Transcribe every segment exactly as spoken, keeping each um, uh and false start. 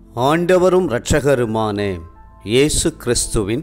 ஆண்டவரும் இரட்சகருமான இயேசு கிறிஸ்துவின்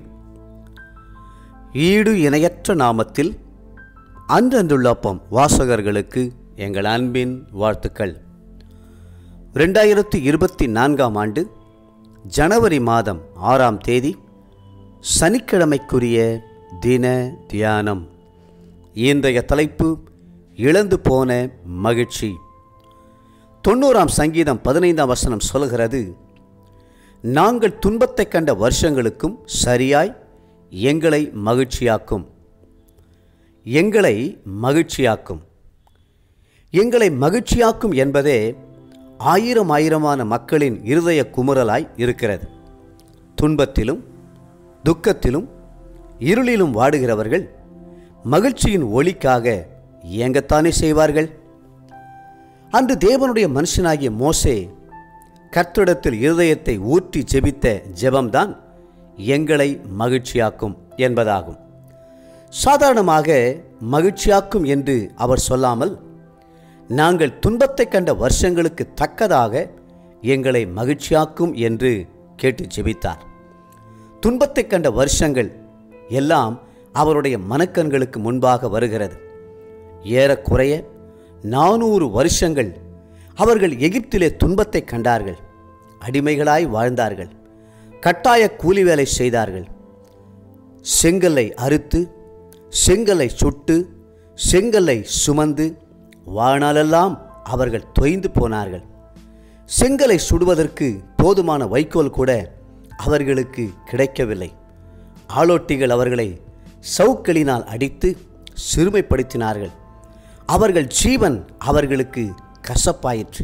ஈடு இணையற்ற நாமத்தில் அன்றன்றுள்ள அப்பம் வாசகர்களுக்கு எங்கள் அன்பின் வாழ்த்துக்கள். ரெண்டாயிரத்தி இருபத்தி நான்காம் ஆண்டு ஜனவரி மாதம் ஆறாம் தேதி சனிக்கிழமைக்குரிய தின தியானம். இன்றைய தலைப்பு இழந்து போன மகிழ்ச்சி. தொண்ணூறாம் சங்கீதம் பதினைந்தாம் வசனம் சொல்கிறது, நாங்கள் துன்பத்தை கண்ட வருஷங்களுக்கும் சரியாய் எங்களை மகிழ்ச்சியாக்கும். எங்களை மகிழ்ச்சியாக்கும் எங்களை மகிழ்ச்சியாக்கும் என்பதே ஆயிரம் ஆயிரமான மக்களின் இருதய குமுறலாய் இருக்கிறது. துன்பத்திலும் துக்கத்திலும் இருளிலும் வாடுகிறவர்கள் மகிழ்ச்சியின் ஒளிக்காக ஏங்கத்தானே செய்வார்கள். அன்று தேவனுடைய மனுஷனாகிய மோசே கர்த்தரிடத்தில் இருதயத்தை ஊற்றி ஜெபித்த ஜெபம்தான் எங்களை மகிழ்ச்சியாக்கும் என்பதாகும். சாதாரணமாக மகிழ்ச்சியாக்கும் என்று அவர் சொல்லாமல், நாங்கள் துன்பத்தை கண்ட வருஷங்களுக்கு தக்கதாக எங்களை மகிழ்ச்சியாக்கும் என்று கேட்டு ஜெபித்தார். துன்பத்தை கண்ட வருஷங்கள் எல்லாம் அவருடைய மனக்கண்களுக்கு முன்பாக வருகிறது. ஏறக்குறைய நானூறு வருஷங்கள் அவர்கள் எகிப்திலே துன்பத்தை கண்டார்கள். அடிமைகளாய் வாழ்ந்தார்கள். கட்டாய கூலி வேலை செய்தார்கள். செங்கல்லை அறுத்து, செங்கல்லை சுட்டு, செங்கல்லை சுமந்து வாழ்நாளெல்லாம் அவர்கள் தொய்ந்து போனார்கள். செங்கலை சுடுவதற்கு போதுமான வைக்கோல் கூட அவர்களுக்கு கிடைக்கவில்லை. ஆளோட்டிகள் அவர்களை சவுக்களினால் அடித்து சிறுமைப்படுத்தினார்கள். அவர்கள் ஜீவன் அவர்களுக்கு கசப்பாயிற்று.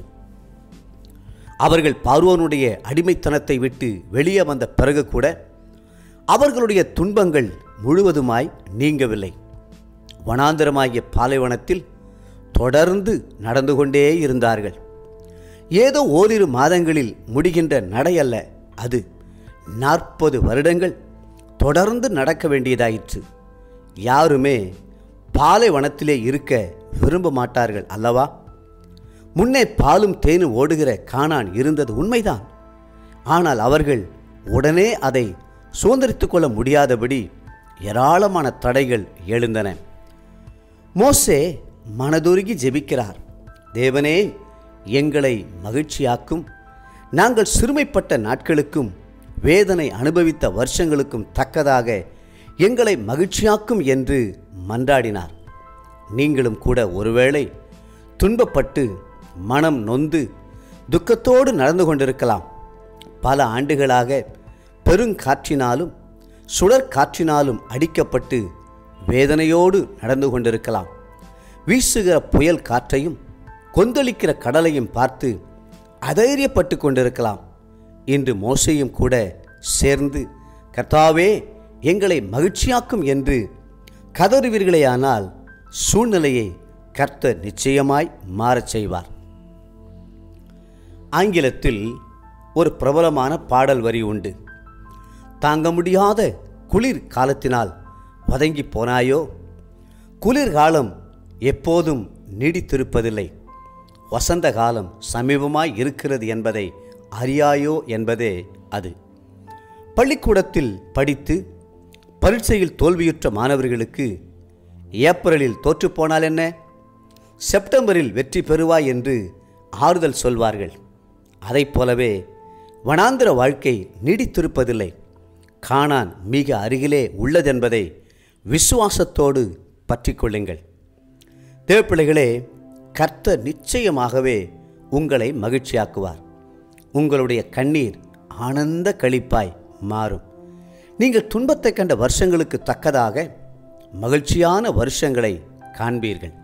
அவர்கள் பார்வோனுடைய அடிமைத்தனத்தை விட்டு வெளியே வந்த பிறகு கூட அவர்களுடைய துன்பங்கள் முழுவதுமாய் நீங்கவில்லை. வனாந்தரமாகிய பாலைவனத்தில் தொடர்ந்து நடந்து கொண்டே இருந்தார்கள். ஏதோ ஓரிரு மாதங்களில் முடிகின்ற நடையல்ல அது. நாற்பது வருடங்கள் தொடர்ந்து நடக்க வேண்டியதாயிற்று. யாருமே பாலைவனத்திலே இருக்க விரும்ப மாட்டார்கள் அல்லவா? முன்னே பாலும் தேனும் ஓடுகிற கானான் இருந்தது உண்மைதான். ஆனால் அவர்கள் உடனே அதை சுதந்திரித்துக் கொள்ள முடியாதபடி ஏராளமான தடைகள் எழுந்தன. மோசே மனதுருகி ஜெபிக்கிறார், தேவனே எங்களை மகிழ்ச்சியாக்கும். நாங்கள் சிறுமைப்பட்ட நாட்களுக்கும் வேதனை அனுபவித்த வருஷங்களுக்கும் தக்கதாக எங்களை மகிழ்ச்சியாக்கும் என்று மன்றாடினார். நீங்களும் கூட ஒருவேளை துன்பப்பட்டு மனம் நொந்து துக்கத்தோடு நடந்து கொண்டிருக்கலாம். பல ஆண்டுகளாக பெருங்காற்றினாலும் சுழற்காற்றினாலும் அடிக்கப்பட்டு வேதனையோடு நடந்து கொண்டிருக்கலாம். வீசுகிற புயல் காற்றையும் கொந்தளிக்கிற கடலையும் பார்த்து அதைரியப்பட்டு கொண்டிருக்கலாம். இன்று மோசேயும் கூட சேர்ந்து, கர்த்தாவே எங்களை மகிழ்ச்சியாக்கும் என்று கதறுவீர்களேயானால் சூழ்நிலையை கர்த்தர் நிச்சயமாய் மாறச் செய்வார். ஆங்கிலத்தில் ஒரு பிரபலமான பாடல் வரி உண்டு. தாங்க முடியாத குளிர் காலத்தினால் வதங்கி போனாயோ, குளிர்காலம் எப்போதும் நீடித்திருப்பதில்லை, வசந்த காலம் சமீபமாய் இருக்கிறது என்பதை அறியாயோ என்பதே அது. பள்ளிக்கூடத்தில் படித்து பரீட்சையில் தோல்வியுற்ற மாணவர்களுக்கு ஏப்ரலில் தோற்றுப்போனால் என்ன, செப்டம்பரில் வெற்றி பெறுவாய் என்று ஆறுதல் சொல்வார்கள். அதை போலவே வனாந்திர வாழ்க்கை நீடித்திருப்பதில்லை, கானான் மிக அருகிலே உள்ளதென்பதை விசுவாசத்தோடு பற்றி கொள்ளுங்கள். தேவப்பிள்ளைகளே, கர்த்தர் நிச்சயமாகவே உங்களை மகிழ்ச்சியாக்குவார். உங்களுடைய கண்ணீர் ஆனந்த களிப்பாய் மாறும். நீங்கள் துன்பத்தை கண்ட வருஷங்களுக்கு தக்கதாக மகிழ்ச்சியான வருஷங்களை காண்பீர்கள்.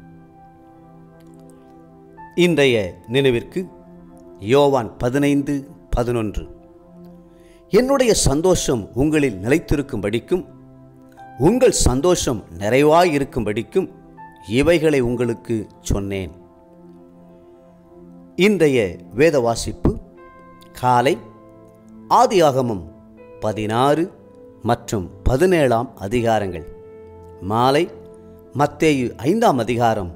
இன்றைய நினைவிற்கு யோவான் பதினைந்து பதினொன்று. என்னுடைய சந்தோஷம் உங்களில் நிலைத்திருக்கும்படிக்கும் உங்கள் சந்தோஷம் நிறைவாயிருக்கும்படிக்கும் இவைகளை உங்களுக்கு சொன்னேன். இன்றைய வேத வாசிப்பு காலை ஆதியாகமம் பதினாறு மற்றும் பதினேழாம் அதிகாரங்கள், மாலை மத்தேயு ஐந்தாம் அதிகாரம்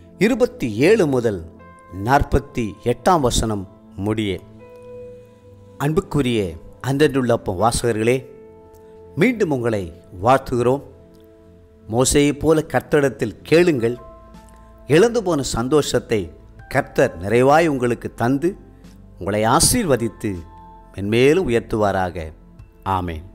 இருபத்தி ஏழு முதல் நாற்பத்தி எட்டாம் வசனம் முடியே. அன்புக்குரிய அன்றன்றுள்ள வாசகர்களே, மீண்டும் உங்களை வாழ்த்துகிறோம். மோசேயைப் போல கர்த்தரிடத்தில் கேளுங்கள், இழந்து போன சந்தோஷத்தை கர்த்தர் நிறைவாய் உங்களுக்கு தந்து உங்களை ஆசீர்வதித்து மென்மேலும் உயர்த்துவாராக. ஆமேன்.